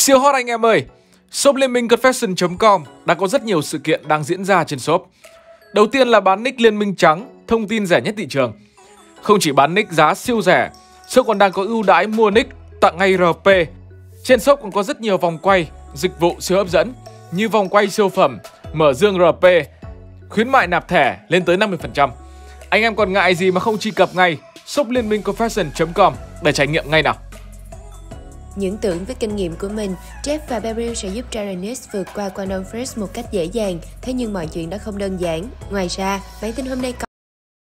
Siêu hot anh em ơi! Shop Liên minh Confession.com đã có rất nhiều sự kiện đang diễn ra trên shop. Đầu tiên là bán nick Liên minh trắng, thông tin rẻ nhất thị trường. Không chỉ bán nick giá siêu rẻ, shop còn đang có ưu đãi mua nick tặng ngay RP. Trên shop còn có rất nhiều vòng quay, dịch vụ siêu hấp dẫn như vòng quay siêu phẩm, mở dương RP, khuyến mại nạp thẻ lên tới 50%. Anh em còn ngại gì mà không truy cập ngay shop Liên minh Confession.com để trải nghiệm ngay nào. Những tưởng với kinh nghiệm của mình, Jeff và Beryl sẽ giúp Tyrannus vượt qua Quanon First một cách dễ dàng, thế nhưng mọi chuyện đã không đơn giản. Ngoài ra, bản tin hôm nay có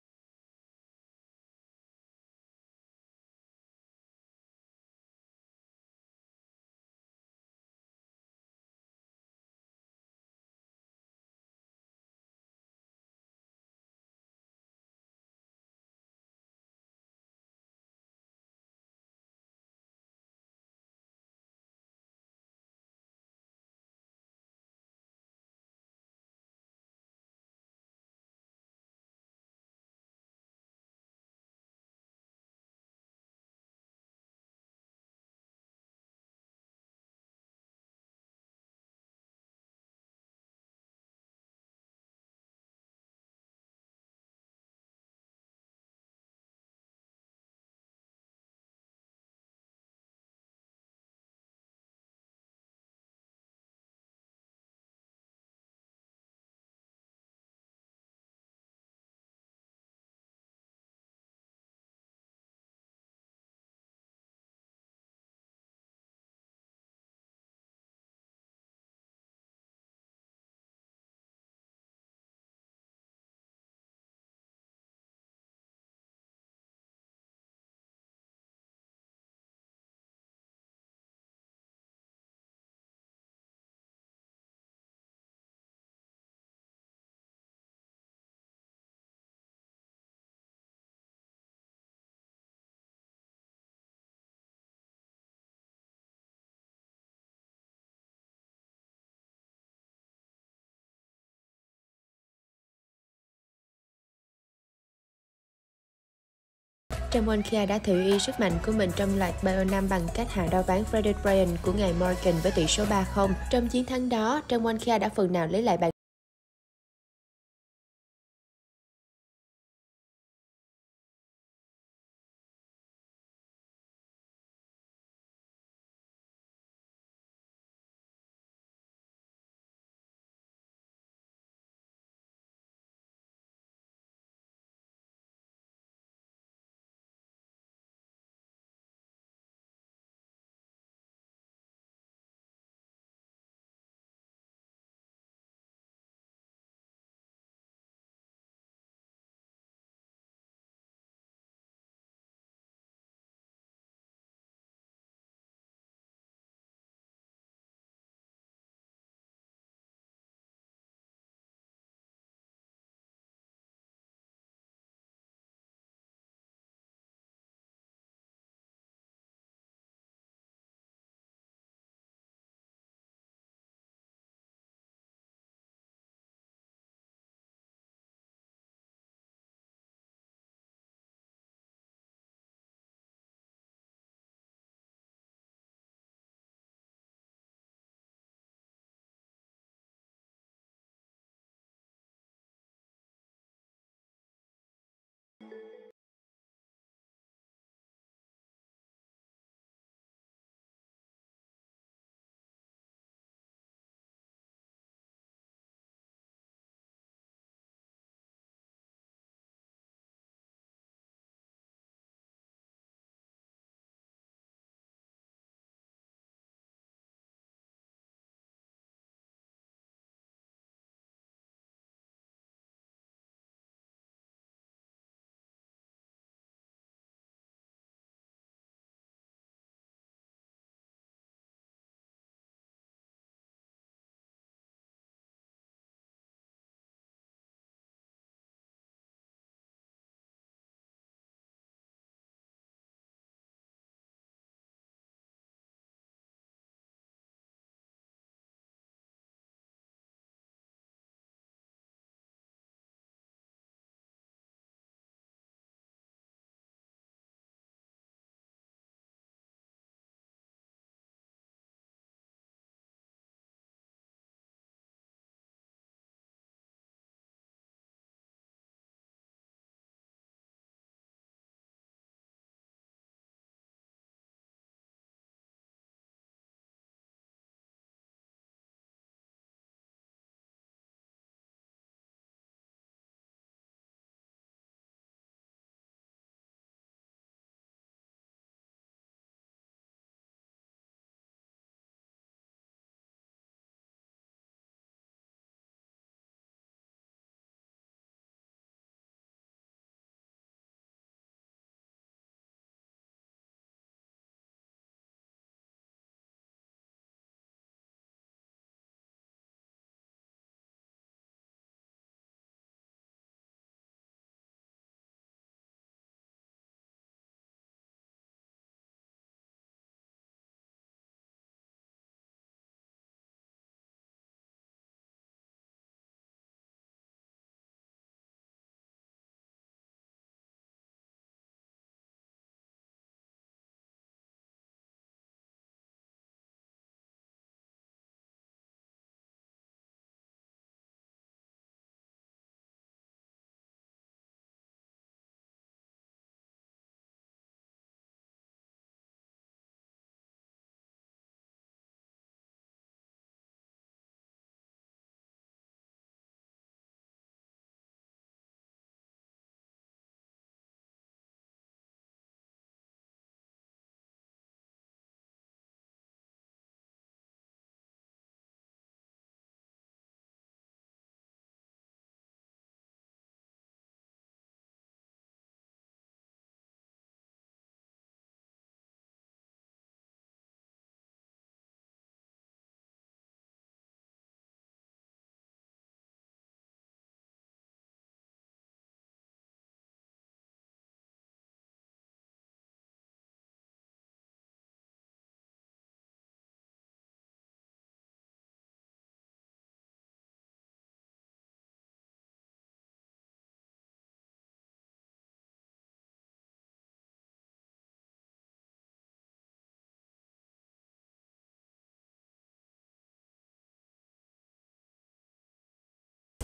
Ramon Kia đã thử y sức mạnh của mình trong loạt Bio 5 bằng cách hạ đo ván Freddie Bryant của ngài Morgan với tỷ số 3-0. Trong chiến thắng đó, Ramon Kia đã phần nào lấy lại bàn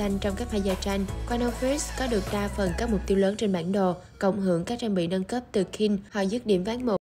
xanh trong các pha giao tranh. Quantum First có được đa phần các mục tiêu lớn trên bản đồ, cộng hưởng các trang bị nâng cấp từ King. Họ dứt điểm ván 1.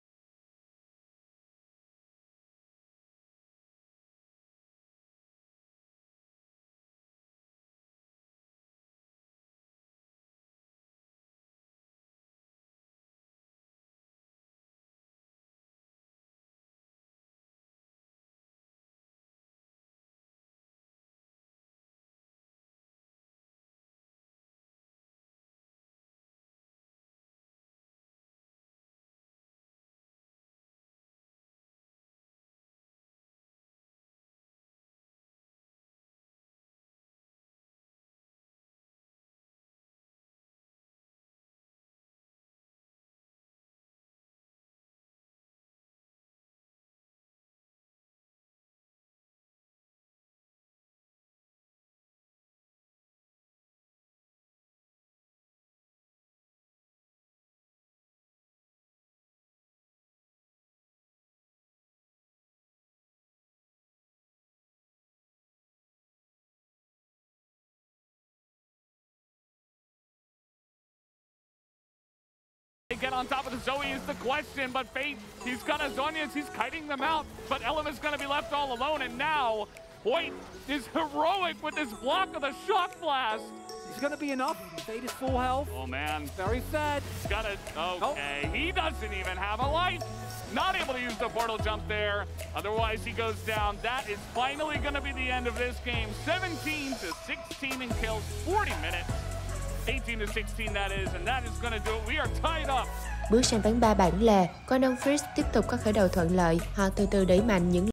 Get on top of the Zoe is the question, but Fate, he's got a Zhonya's, he's kiting them out, but Element's gonna be left all alone, and now Hoyt is heroic with this block of the Shock Blast. It's gonna be enough. Fate is full health. Oh man. Very fed. Got it. Okay, he doesn't even have a life. Not able to use the portal jump there. Otherwise, he goes down. That is finally gonna be the end of this game. 17 to 16 in kills, 40 minutes. 18 to 16 that is, and that is going to do it. We are tied up. Bước sang ván 3 bảng lề, Quantum First tiếp tục có khởi đầu thuận lợi. Họ từ từ đẩy mạnh những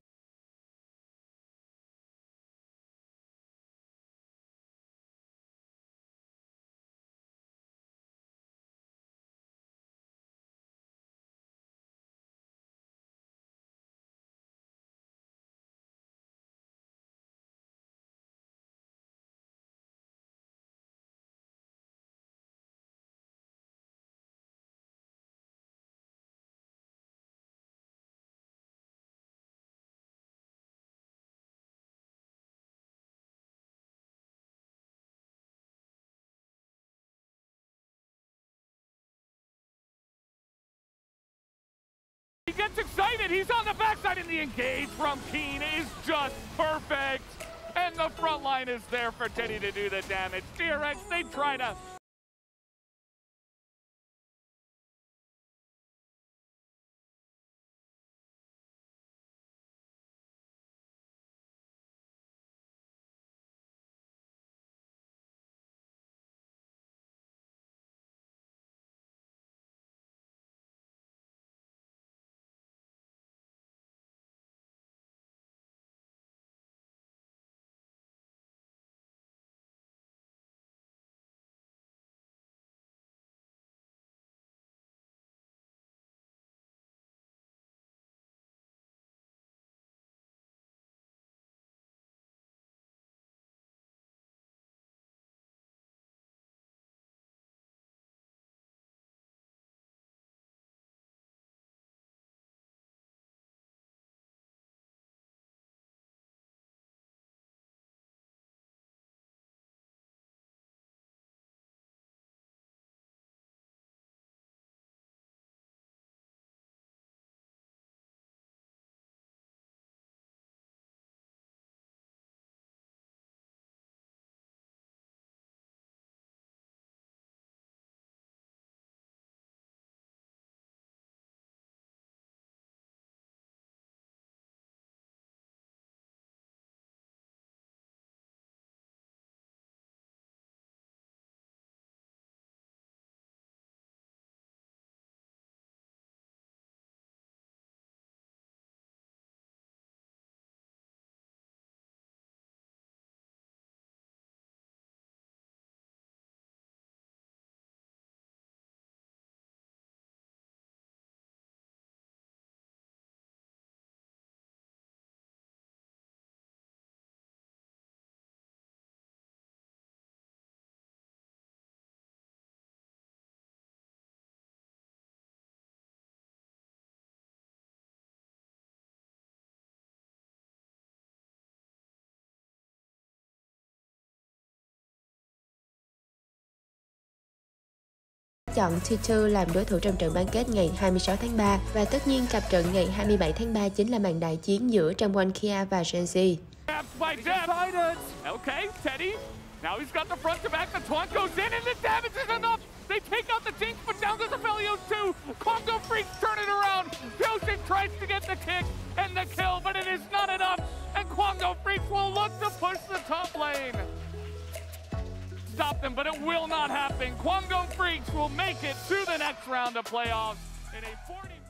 He gets excited. He's on the backside, and the engage from Keen is just perfect. And the front line is there for Teddy to do the damage. DRX, they try to chọn T2 làm đối thủ trong trận bán kết ngày 26 tháng 3 và tất nhiên cặp trận ngày 27 tháng 3 chính là màn đại chiến giữa Jamwon Kia và Gen-Z. Okay, Teddy. Now he's got the front to back. The taunt goes in and the damage is enough. They take out the Jinx, but down goes the Aphelios too. Quango Freaks turn it around. Joseph tries to get the kick and the kill, but it is not enough. And Quango Freaks will look to push the top lane. Stop them, but it will not happen. Quango Freaks will make it to the next round of playoffs in a 40